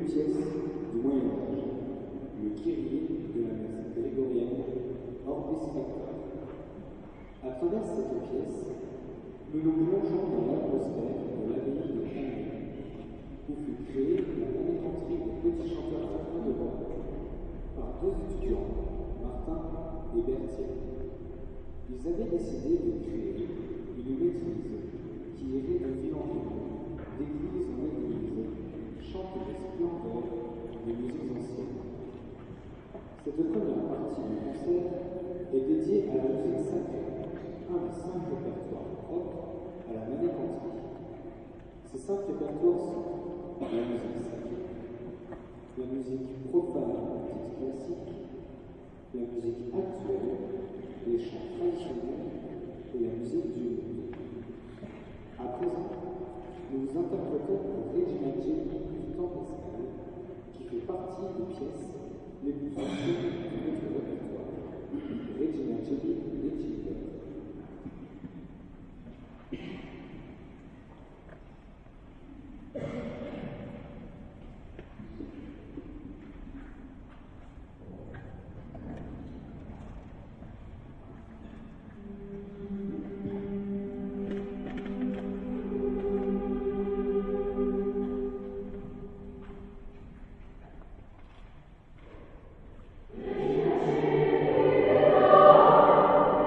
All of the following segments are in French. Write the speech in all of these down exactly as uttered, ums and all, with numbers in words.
pièce du Moyen-Âge, le Kyrie de la messe grégorienne Orbis Pectora. À travers cette pièce, nous nous plongeons dans l'atmosphère de l'abbaye de Cagnes, où fut créée la manécanterie des petits chanteurs à la fin de voix par deux étudiants, Martin et Berthier. Ils avaient décidé de créer une maîtrise qui irait de ville en ville, d'église en église, chante les splendeurs des musiques anciennes. Cette première partie du concert est dédiée à la musique sacrée, un des cinq répertoires propres à la manécanterie. Ces cinq répertoires sont la musique sacrée, la musique profane dite classique, la musique actuelle, les chants traditionnels et la musique du monde. À présent, nous vous interprétons le Regina Coeli du temps pascal, qui fait partie des pièces les plus anciennes de notre répertoire. Regina Coeli d'Egitto. Thank you.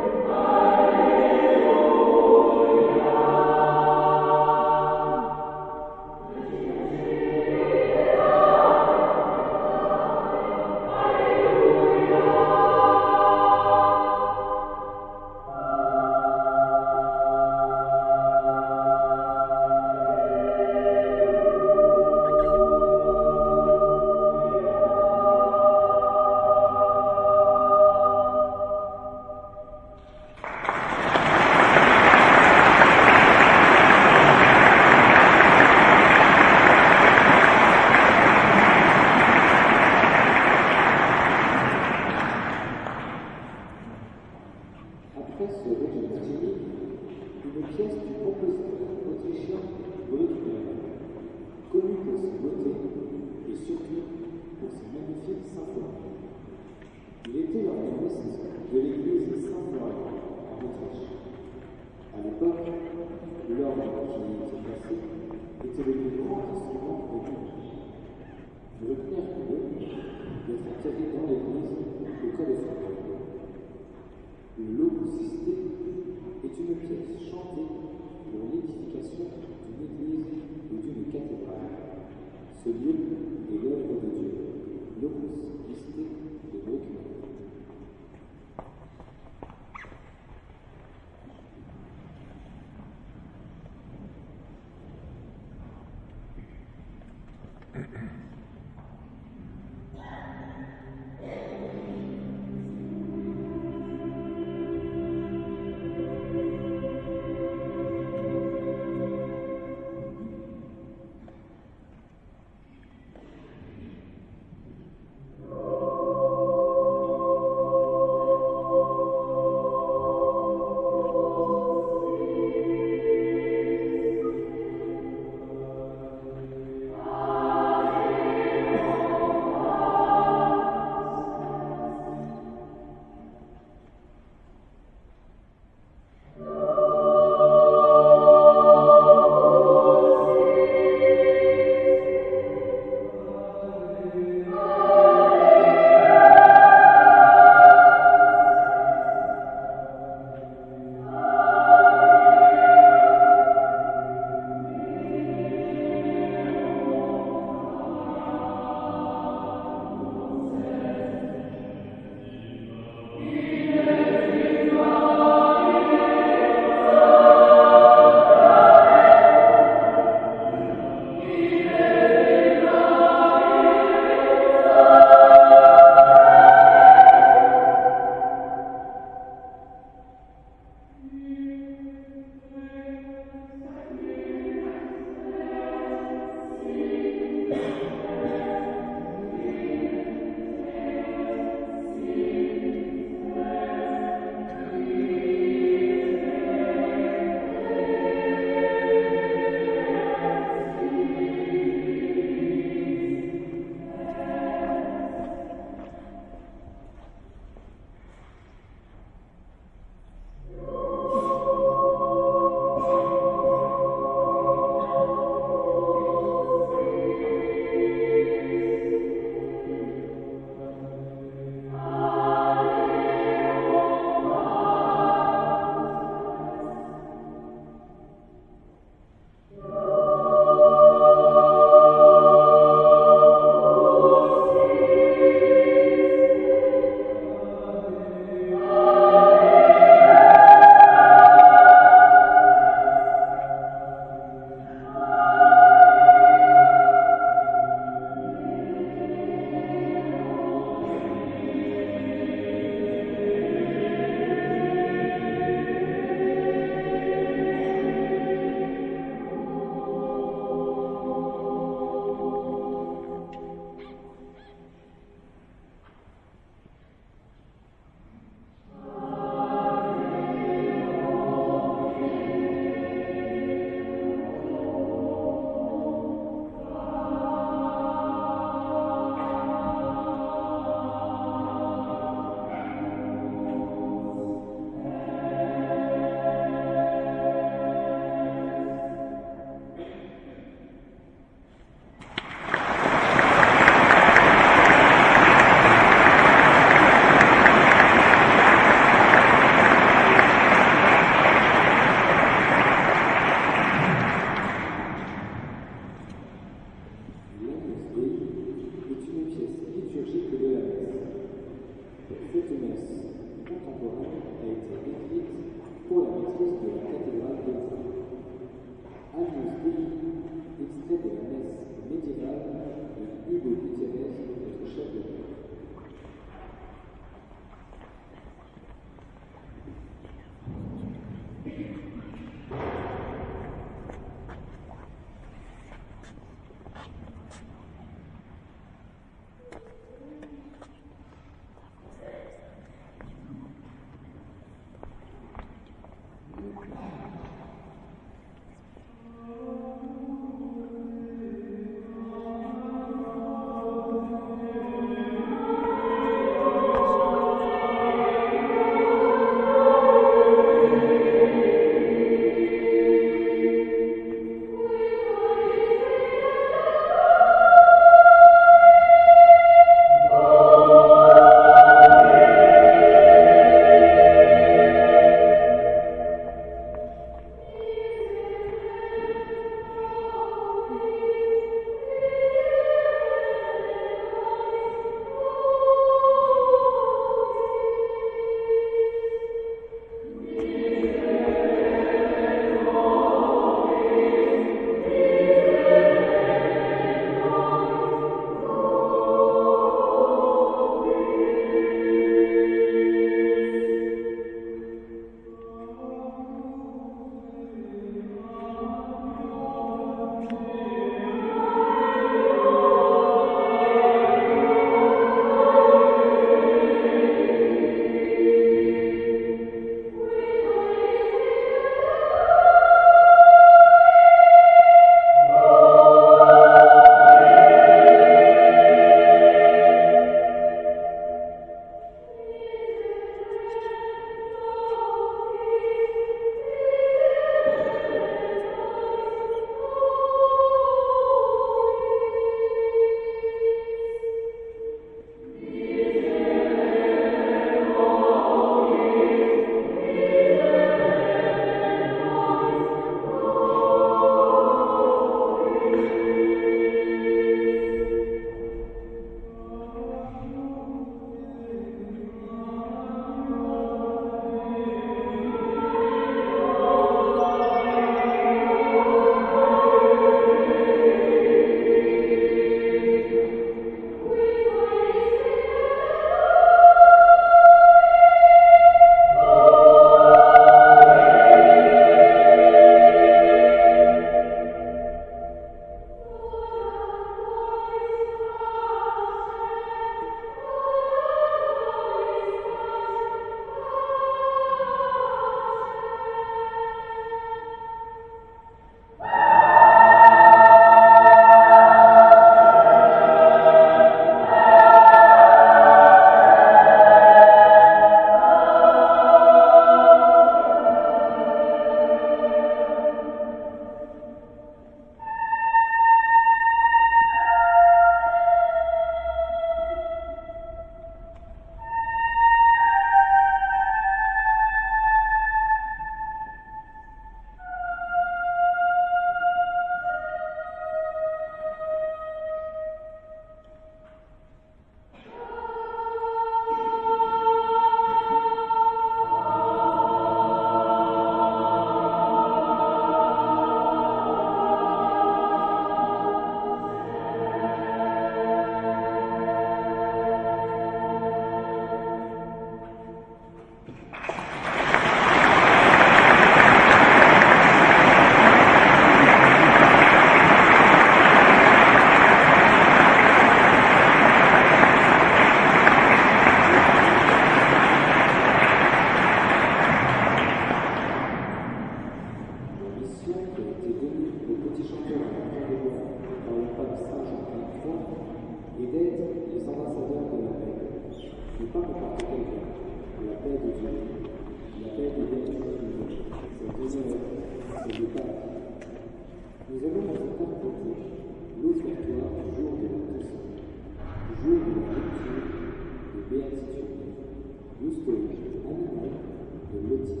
ambassadeurs de la paix, mais pas n'importe quelle paix, la paix de Dieu, la paix des vertus, c'est d'honneur, c'est de paradis. Nous allons maintenant voter l'offertoire du jour de la Toussaint, du jour de la lecture des béatitudes, jusqu'au animal de Loti.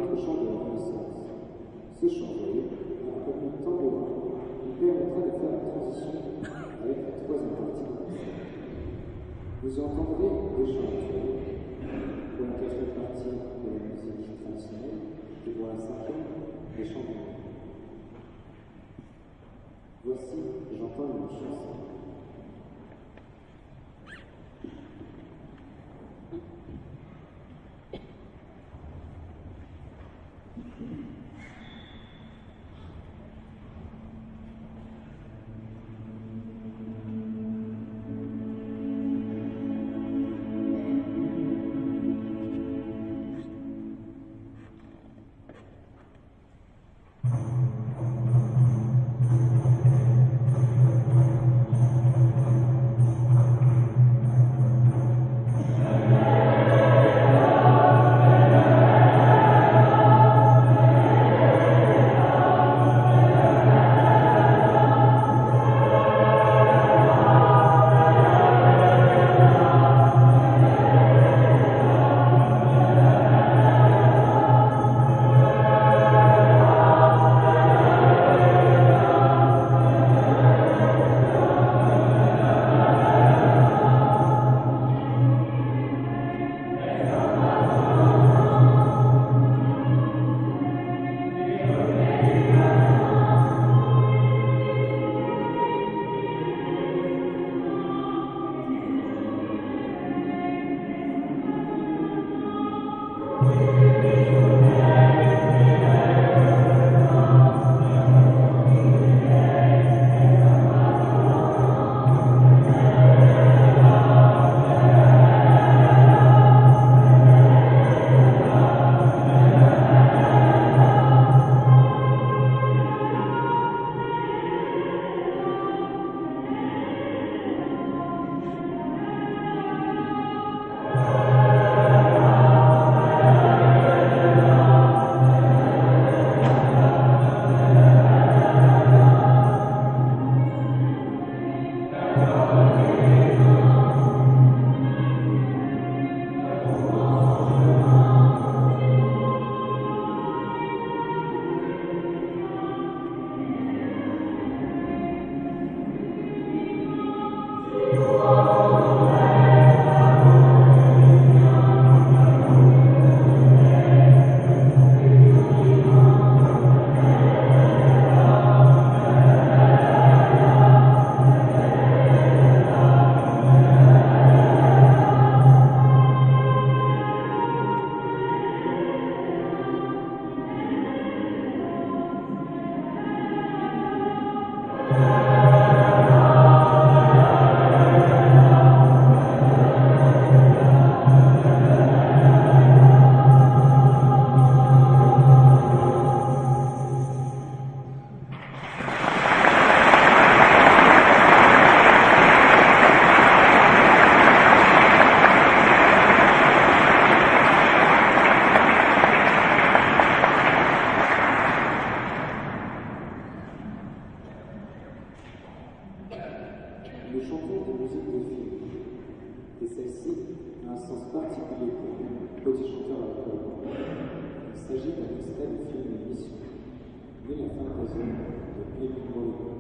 le chant de la Renaissance. Ce chant, voyez, accompagné de tambourin, nous permettra de faire la transition avec la troisième partie de concert. Vous entendrez des chants actuels pour la quatrième partie de la musique traditionnelle et pour la cinquième, des chants du monde. Voici, j'entends une chanson. Nous chantons des musiques de films, et celle-ci a un sens particulier pour nous, petits chanteurs à l'école. Il s'agit d'un extrait du film Mission, né la fantaisie de Émile Molière.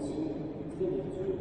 composition très virtuelle.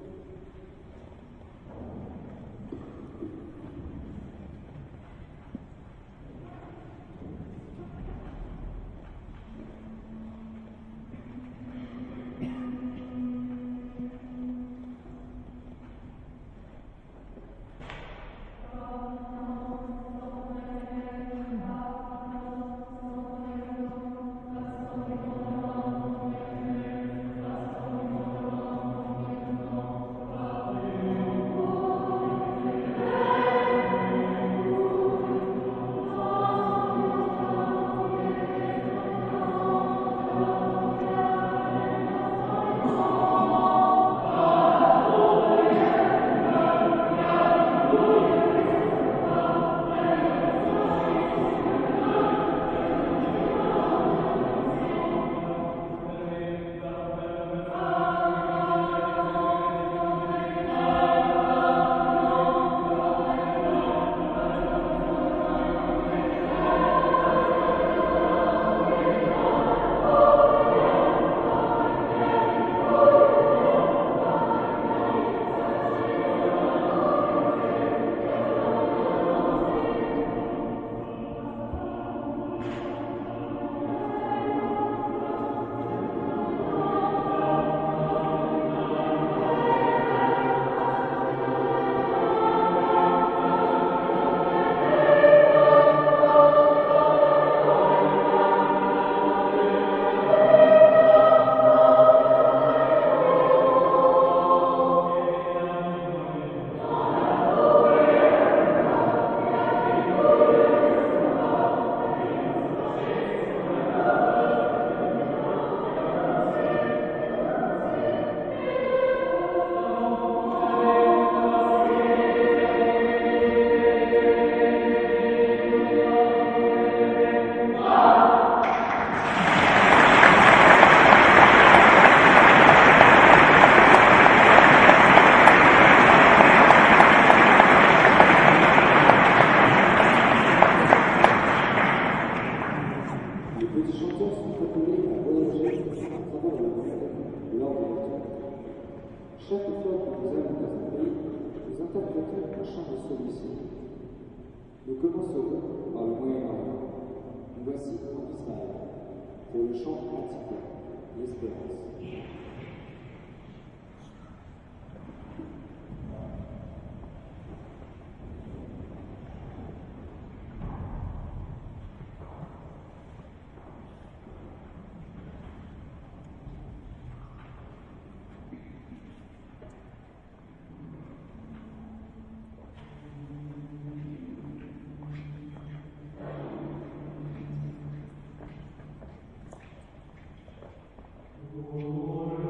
Chaque fois que nous allons dans un pays, nous interprétons un chant de celui-ci. Nous commencerons par le Moyen-Orient. Nous voici en Israël, pour le chant antique, l'espérance. Lord.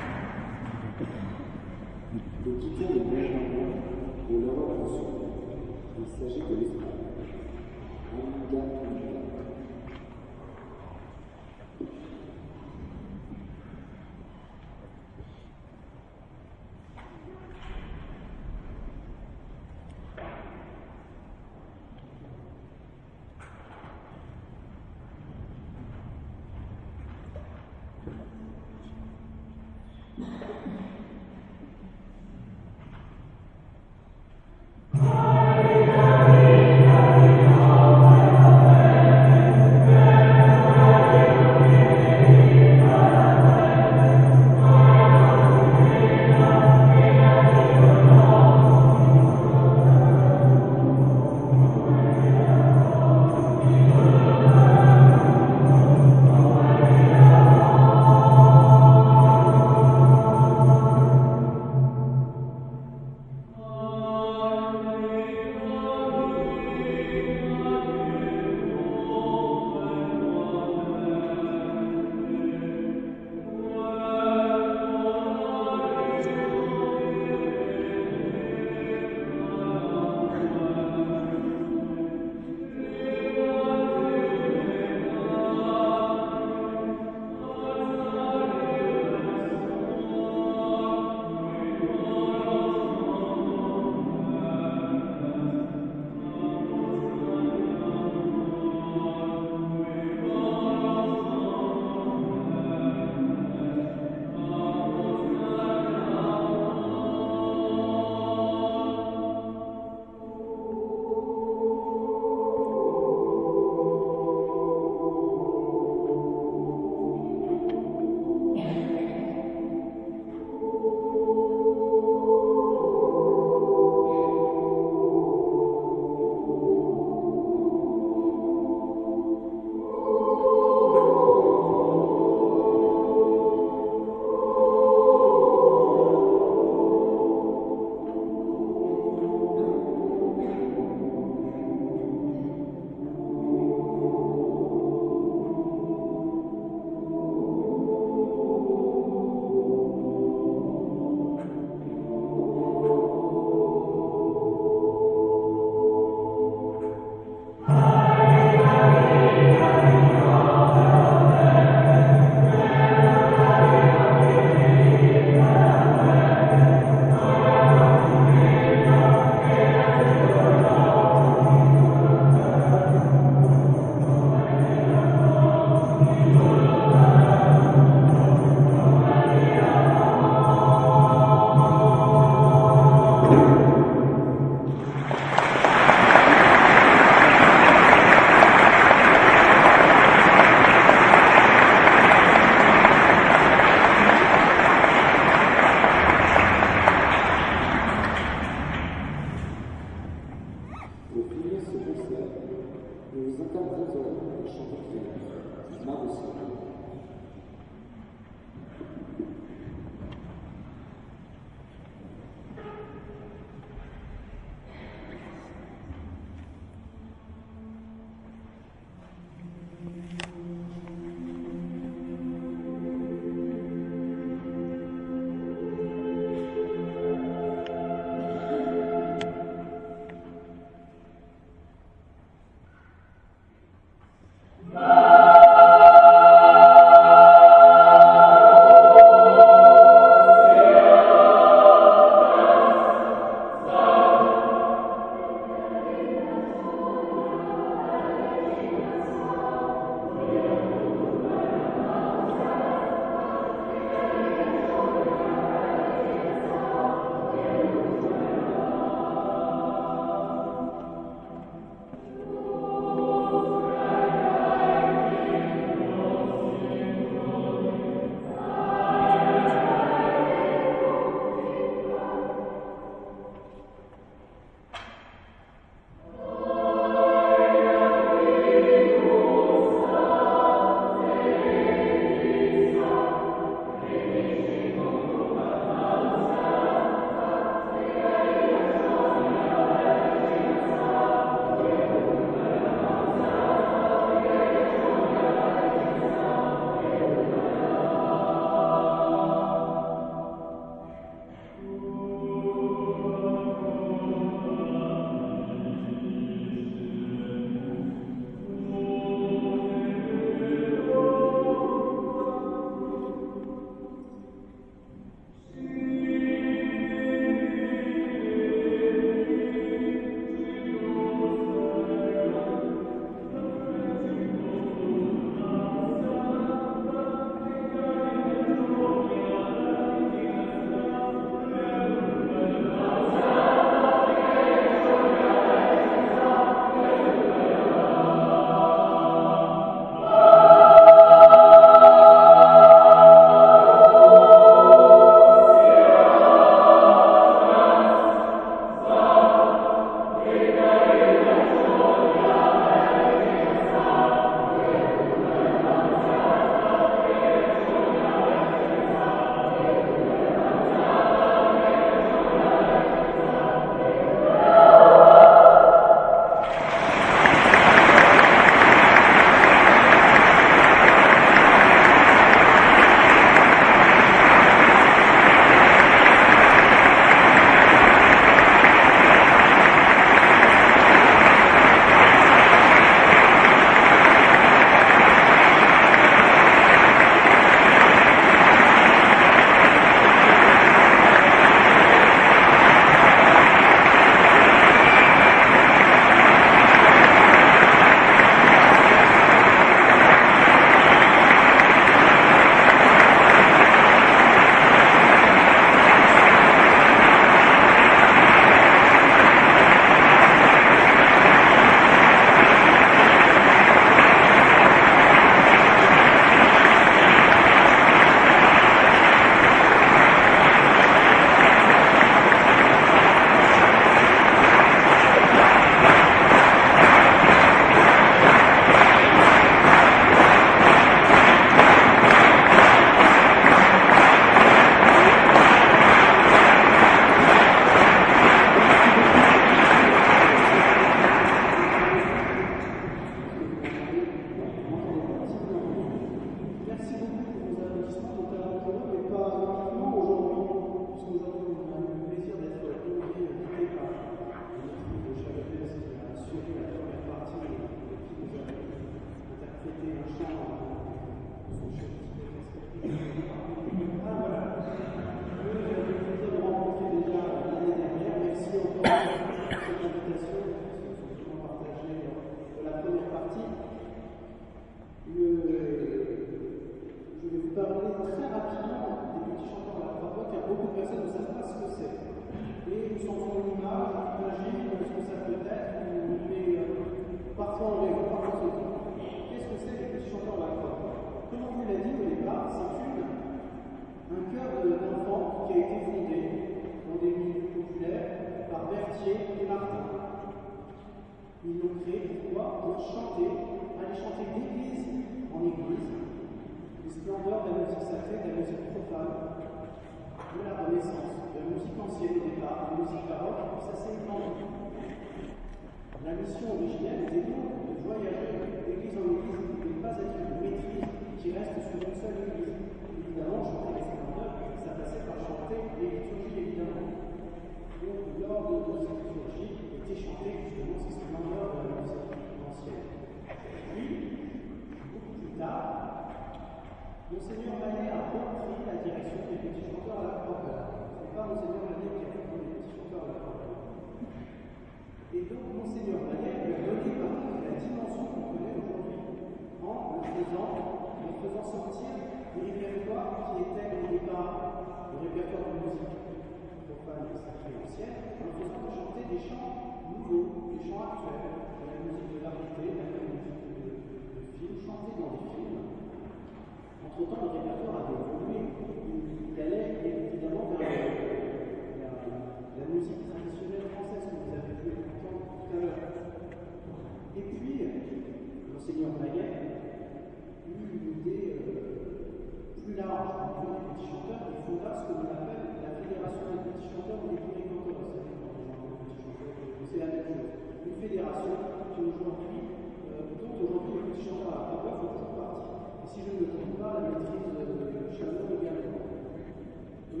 beaucoup de personnes ne savent pas ce que c'est. Et nous sommes une image, imagine ce que ça peut être, mais euh, parfois on les voit, parfois on se dit qu'est-ce que c'est les petits chanteurs à la croix? Comme on vous l'a dit au départ, c'est une, un chœur d'enfants qui a été fondé dans des milieux populaires par Berthier et Martin. Ils l'ont créé pourquoi? Pour chanter, aller chanter d'église en église, les splendeurs de la musique sacrée, de la musique profane, de la Renaissance, de la musique ancienne au départ, de la musique baroque, et puis ça s'est étendu. La mission originelle était donc de voyager d'église en église et de ne pas être une maîtrise qui reste sur une seule église. Évidemment, chanter les splendeurs, ça passait par chanter les liturgies, évidemment. Donc, lors de ces liturgies, étaient chantées justement ces splendeurs de la musique ancienne. Puis, beaucoup plus tard, Monseigneur Maillet a repris la direction des petits chanteurs à la croix. Ce n'est pas Monseigneur Maillet qui a repris les petits chanteurs à la croix. Et donc, Monseigneur Maillet lui a donné par contre la dimension qu'on connaît aujourd'hui en le faisant, en faisant sortir des répertoires qui étaient au départ le répertoire de musique profane et sacrée ancienne, en le faisant chanter des chants nouveaux, des chants actuels, de la musique de l'arité, de la musique de, de films, chantés dans des films. Entre-temps, le répertoire avait évolué. Il allait évidemment vers la, la, la musique traditionnelle française que vous avez pu entendre tout à l'heure. Et puis, Monseigneur Maillet eut une idée euh, plus large au niveau des petits chanteurs et fonda ce que l'on appelle la Fédération des petits chanteurs ou des pluricanteurs. C'est la même chose. Une fédération qui aujourd'hui, euh, dont aujourd'hui les petits chanteurs à la croix font toujours partie. Et si je ne me trompe pas, la maîtrise de Chalon également. Oui.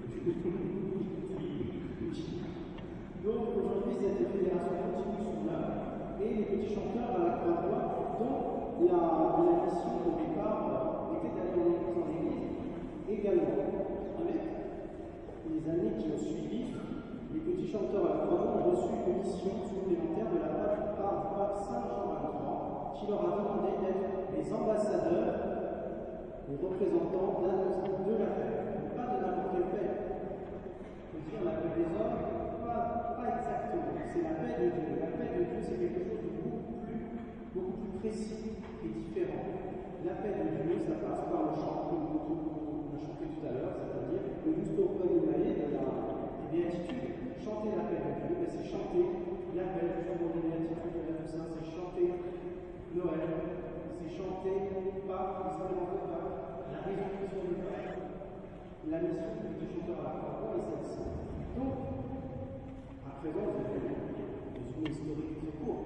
Donc aujourd'hui, cette fédération continue son œuvre et les petits chanteurs à la croix dont la, la mission au départ était d'aller en église en église également. Avec les années qui ont suivi, les petits chanteurs à la croix ont reçu une mission supplémentaire de la part du pape Saint Jean vingt-trois qui leur a demandé d'être les ambassadeurs, les représentants de la paix. Pas de n'importe quelle paix. On dit on appelle les hommes, pas, pas exactement. C'est la paix de Dieu. La paix de Dieu, c'est quelque chose de beaucoup plus, beaucoup plus précis et différent. La paix de Dieu, ça passe par le chant, comme on a chanté tout à l'heure, c'est-à-dire le Justo Ponimae de la béatitude. Chanter la paix de Dieu, ben c'est chanter la paix du jour des béatitudes de la Toussaint, c'est chanter Noël, c'est chanter Pâques, l'espérance de Pâques, la résurrection de Pâques, la mission du petit chanteur à la croix et celle-ci. Donc, à présent, vous avez un résumé historique très court.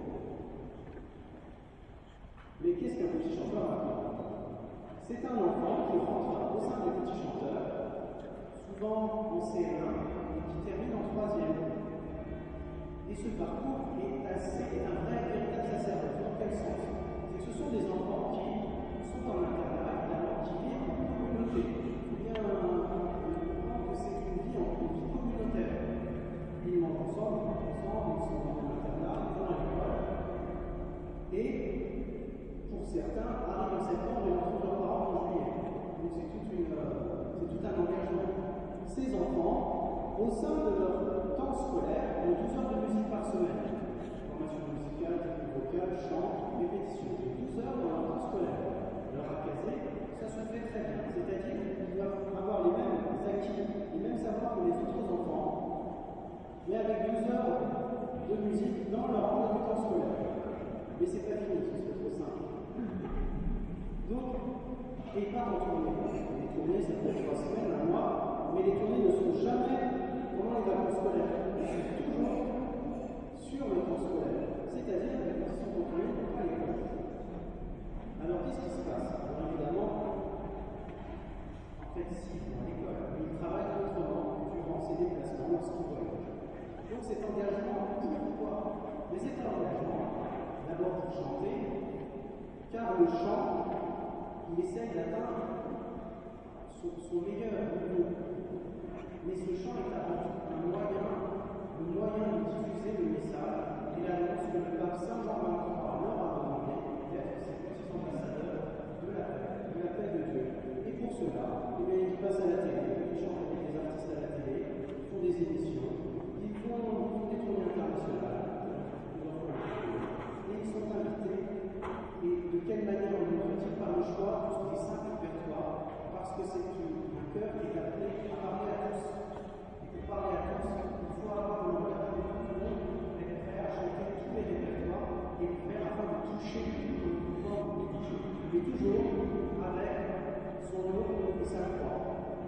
Mais qu'est-ce qu'un petit chanteur à la croix? C'est un enfant qui rentre au sein des petits chanteurs, souvent en C M un, et qui termine en troisième. Et ce parcours est, assez, est un vrai, véritable sacerdoce. Dans quel sens? C'est que ce sont des enfants qui sont en internat, évidemment, qui vivent en communauté. Il faut bien comprendre que c'est une vie en une vie communautaire. Ils mangent ensemble, ils mangent ensemble, ils sont dans l'internat, ils vont à l'école. Et pour certains, arrivent en septembre et retrouvent leurs parents en juillet. Donc c'est tout, une, euh, c'est tout un engagement. Ces enfants, au sein de leur temps scolaire, ont douze heures de musique par semaine. Formation musicale, technique vocale, chant, répétition. douze heures dans leur temps scolaire. Leur acasé, ça se fait très bien. C'est-à-dire qu'ils doivent avoir les mêmes acquis, les mêmes savoirs que les autres enfants, mais avec douze heures de musique dans leur emploi du temps scolaire. Mais c'est pas fini, ce serait trop simple. Donc, et pas en tournée. Les tournées, ça peut être trois semaines, un mois, mais les tournées ne sont jamais pendant les vacances scolaires. Elles sont toujours sur le temps scolaire. C'est-à-dire que quand ils sont en tournée, ils ne vont pas à l'école. Alors, qu'est-ce qui se passe? Alors, évidemment, en fait, si, ils vont à l'école, mais ils travaillent autrement durant ces déplacements lorsqu'ils voyagent. Donc, cet engagement, pourquoi? Mais c'est un engagement, d'abord pour chanter, car le chant, il essaye d'atteindre son, son meilleur niveau. Mais ce chant est avant tout un moyen, un moyen de diffuser le message et l'annonce que le pape Saint Jean vingt-trois leur a demandé d'être ces petits ambassadeurs de la paix, de la paix de Dieu. Et pour cela, eh bien, ils passent à la télé, ils chantent avec des artistes à la que c'est un cœur qui est appelé à parler à tous. Et pour parler à tous, il faut avoir le regard de tout le monde, être prêt à chanter tous les répertoires et faire afin de toucher le pouvoir de toucher. Mais toujours avec son nom et sa croix.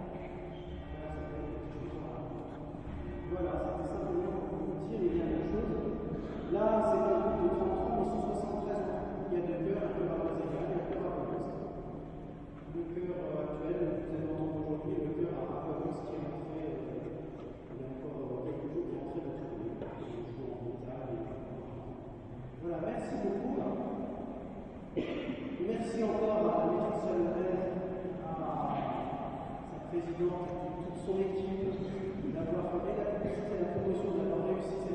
Voilà, c'était simplement pour vous dire il y a une chose. Là, c'est un groupe de trente-trois, mais sous soixante-treize ans. Il y a deux cœurs, un cœur à Brésilien et un cœur à Pavos. Le cœur actuel, vous allez entendre aujourd'hui, le cœur à Pavos qui est rentré, euh, il y a encore quelques jours, qui est rentré de Tournai, qui joue en Italie. Voilà, merci beaucoup. Merci encore à la maîtresse Chalonnaise, à sa présidente et toute son équipe d'avoir fait la publicité et la promotion, d'avoir réussi cette